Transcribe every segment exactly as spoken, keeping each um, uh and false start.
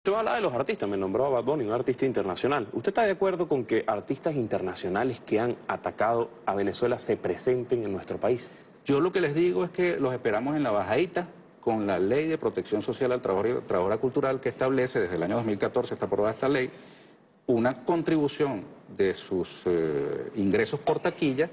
Usted habla de los artistas, me nombró a Bad Bunny, un artista internacional. ¿Usted está de acuerdo con que artistas internacionales que han atacado a Venezuela se presenten en nuestro país? Yo lo que les digo es que los esperamos en la bajadita con la Ley de Protección Social al Trabajador y la Trabajadora Cultural que establece desde el año dos mil catorce, está aprobada esta ley, una contribución de sus eh, ingresos por taquilla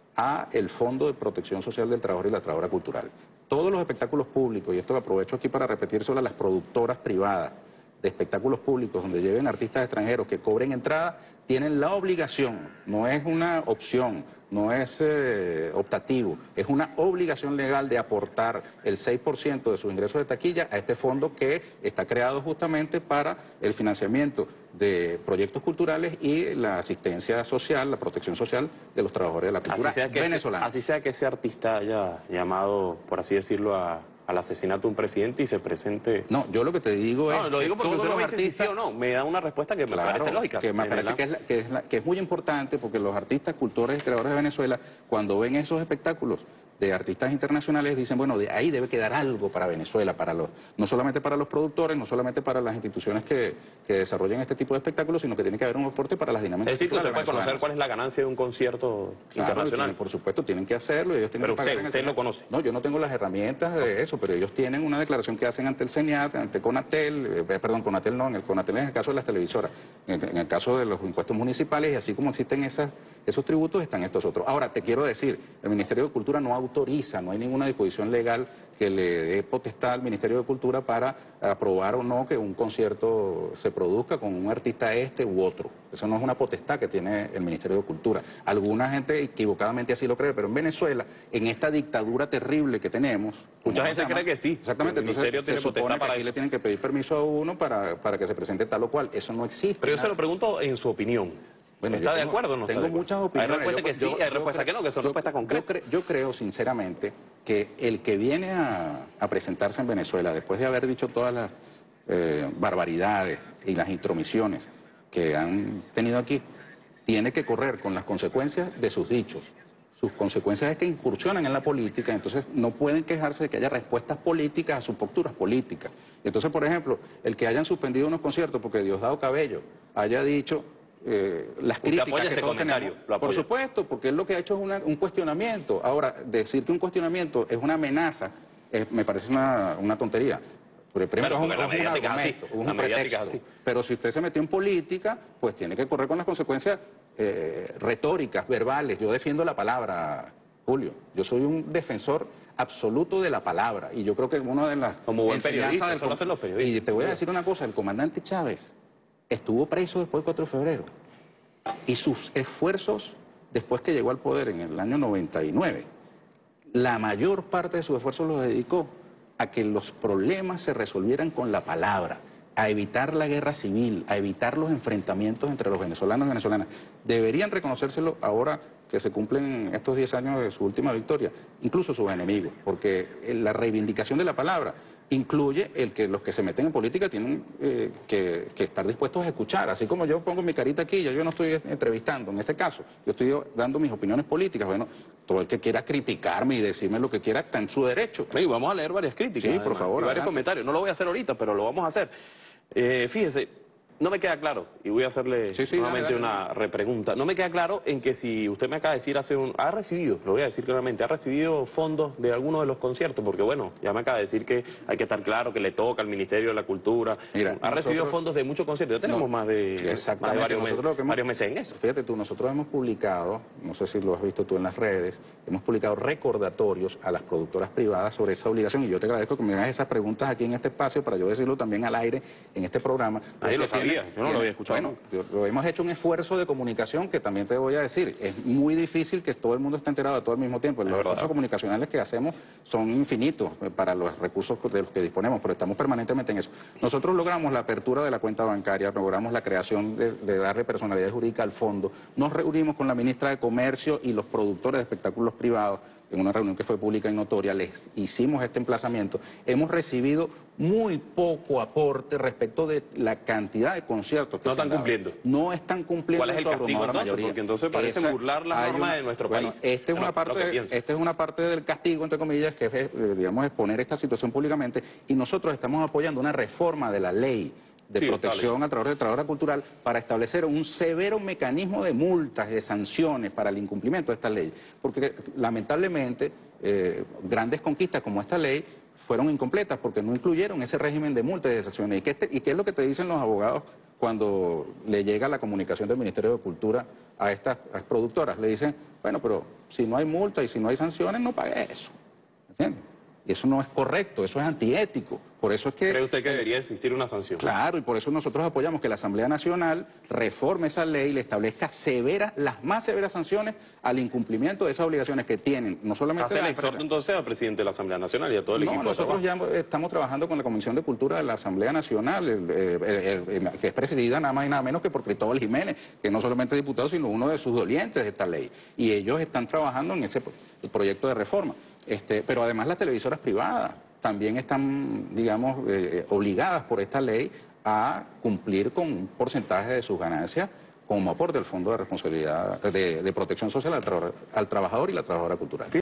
a el Fondo de Protección Social del Trabajador y la Trabajadora Cultural. Todos los espectáculos públicos, y esto lo aprovecho aquí para repetírselo a las productoras privadas de espectáculos públicos donde lleven artistas extranjeros que cobren entrada, tienen la obligación, no es una opción, no es eh, optativo, es una obligación legal de aportar el seis por ciento de sus ingresos de taquilla a este fondo que está creado justamente para el financiamiento de proyectos culturales y la asistencia social, la protección social de los trabajadores de la cultura venezolana. Así sea que ese artista haya llamado, por así decirlo, a... al asesinato de un presidente y se presente... No, yo lo que te digo es... No, lo digo porque todos usted no los me dice artistas... sí o no, me da una respuesta que claro, me parece lógica. Que me parece que es, la, que, es la, que es muy importante porque los artistas, cultores y creadores de Venezuela, cuando ven esos espectáculos de artistas internacionales, dicen, bueno, de ahí debe quedar algo para Venezuela, para los, no solamente para los productores, no solamente para las instituciones que, que desarrollan este tipo de espectáculos, sino que tiene que haber un aporte para las dinámicas. Es decir, que usted puede conocer cuál es la ganancia de un concierto claro, internacional. Tienen, por supuesto, tienen que hacerlo. Ellos tienen pero que usted, pagar usted lo conoce. No, yo no tengo las herramientas de eso, pero ellos tienen una declaración que hacen ante el CENIAT, ante CONATEL, eh, perdón, CONATEL no, en el CONATEL en el caso de las televisoras, en el, en el caso de los impuestos municipales, y así como existen esas, esos tributos, están estos otros. Ahora, te quiero decir, el Ministerio de Cultura no autoriza, no hay ninguna disposición legal que le dé potestad al Ministerio de Cultura para aprobar o no que un concierto se produzca con un artista este u otro. Eso no es una potestad que tiene el Ministerio de Cultura. Alguna gente equivocadamente así lo cree, pero en Venezuela, en esta dictadura terrible que tenemos... Mucha gente llama, cree que sí. Exactamente, el entonces Ministerio tiene se supone potestad que para aquí eso. le tienen que pedir permiso a uno para, para que se presente tal o cual. Eso no existe. Pero yo nada. se lo pregunto en su opinión. Bueno, ¿Está tengo, de acuerdo o no tengo está de muchas opiniones. Hay respuestas que sí, yo, hay respuestas que no, que son yo, respuestas concretas. Yo, cre, yo creo, sinceramente, que el que viene a, a presentarse en Venezuela, después de haber dicho todas las eh, barbaridades y las intromisiones que han tenido aquí, tiene que correr con las consecuencias de sus dichos. Sus consecuencias es que incursionan en la política, entonces no pueden quejarse de que haya respuestas políticas a sus posturas políticas. Entonces, por ejemplo, el que hayan suspendido unos conciertos porque Diosdado Cabello haya dicho... Eh, las críticas que todos tenemos, por supuesto, porque él lo que ha hecho es una, un cuestionamiento. Ahora, decir que un cuestionamiento es una amenaza, es, me parece una, una tontería. Pero primero bueno, es un, es un argumento, es un pretexto. Pero si usted se metió en política, pues tiene que correr con las consecuencias eh, retóricas, verbales. Yo defiendo la palabra, Julio. Yo soy un defensor absoluto de la palabra. Y yo creo que una de las... Como buen periodista, del, eso lo hacen los periodistas. Y te voy a decir una cosa, el comandante Chávez estuvo preso después del cuatro de febrero. Y sus esfuerzos, después que llegó al poder en el año noventa y nueve, la mayor parte de sus esfuerzos los dedicó a que los problemas se resolvieran con la palabra, a evitar la guerra civil, a evitar los enfrentamientos entre los venezolanos y venezolanas. Deberían reconocérselo ahora que se cumplen estos diez años de su última victoria, incluso sus enemigos, porque la reivindicación de la palabra incluye el que los que se meten en política tienen eh, que, que estar dispuestos a escuchar. Así como yo pongo mi carita aquí, yo, yo no estoy entrevistando, en este caso, yo estoy dando mis opiniones políticas. Bueno, todo el que quiera criticarme y decirme lo que quiera está en su derecho. Sí, vamos a leer varias críticas. Sí, además, por favor. Y varios comentarios. No lo voy a hacer ahorita, pero lo vamos a hacer. Eh, fíjese, no me queda claro, y voy a hacerle sí, sí, nuevamente dale, dale, una dale. repregunta. No me queda claro en que si usted me acaba de decir hace un... Ha recibido, lo voy a decir claramente, ha recibido fondos de alguno de los conciertos, porque bueno, ya me acaba de decir que hay que estar claro que le toca al Ministerio de la Cultura. Mira, ha nosotros, recibido fondos de muchos conciertos. Ya tenemos no, más de, más de varios, mes, hemos, varios meses en eso. Fíjate tú, nosotros hemos publicado, no sé si lo has visto tú en las redes, hemos publicado recordatorios a las productoras privadas sobre esa obligación, y yo te agradezco que me hagas esas preguntas aquí en este espacio para yo decirlo también al aire en este programa. Nadie lo sabía, tiene, yo no lo había escuchado. Bueno, lo hemos hecho un esfuerzo de comunicación que también te voy a decir, es muy difícil que todo el mundo esté enterado de todo al mismo tiempo. Los esfuerzos comunicacionales que hacemos son infinitos para los recursos de los que disponemos, pero estamos permanentemente en eso. Nosotros logramos la apertura de la cuenta bancaria, logramos la creación de, de darle personalidad jurídica al fondo, nos reunimos con la ministra de Comercio y los productores de espectáculos privados, en una reunión que fue pública y notoria, les hicimos este emplazamiento. Hemos recibido muy poco aporte respecto de la cantidad de conciertos que no están cumpliendo. No están cumpliendo. ¿Cuál es el castigo entonces? Mayoría. Porque entonces parecen Esa, burlar las normas una, de nuestro bueno, país. Esta es, una parte, esta es una parte del castigo, entre comillas, que es, digamos, exponer esta situación públicamente, y nosotros estamos apoyando una reforma de la ley de sí, protección al trabajador y trabajadora cultural para establecer un severo mecanismo de multas y de sanciones para el incumplimiento de esta ley. Porque lamentablemente eh, grandes conquistas como esta ley fueron incompletas porque no incluyeron ese régimen de multas y de sanciones. ¿Y qué, te, ¿Y qué es lo que te dicen los abogados cuando le llega la comunicación del Ministerio de Cultura a estas a las productoras? Le dicen, bueno, pero si no hay multa y si no hay sanciones, no pague eso. ¿Entiendes? Y eso no es correcto, eso es antiético. Por eso es que... ¿Cree usted que debería existir una sanción? Claro, y por eso nosotros apoyamos que la Asamblea Nacional reforme esa ley y le establezca severas, las más severas sanciones al incumplimiento de esas obligaciones que tienen, no solamente... ¿Hace el exhorto entonces al presidente de la Asamblea Nacional y a todo el no, equipo? No, nosotros ya estamos trabajando con la Comisión de Cultura de la Asamblea Nacional, el, el, el, el, que es presidida nada más y nada menos que por Cristóbal Jiménez, que no solamente es diputado, sino uno de sus dolientes de esta ley. Y ellos están trabajando en ese el proyecto de reforma. Este, pero además las televisoras privadas también están, digamos, eh, obligadas por esta ley a cumplir con un porcentaje de sus ganancias como aporte al Fondo de Responsabilidad de, de Protección Social al, tra al trabajador y la trabajadora cultural.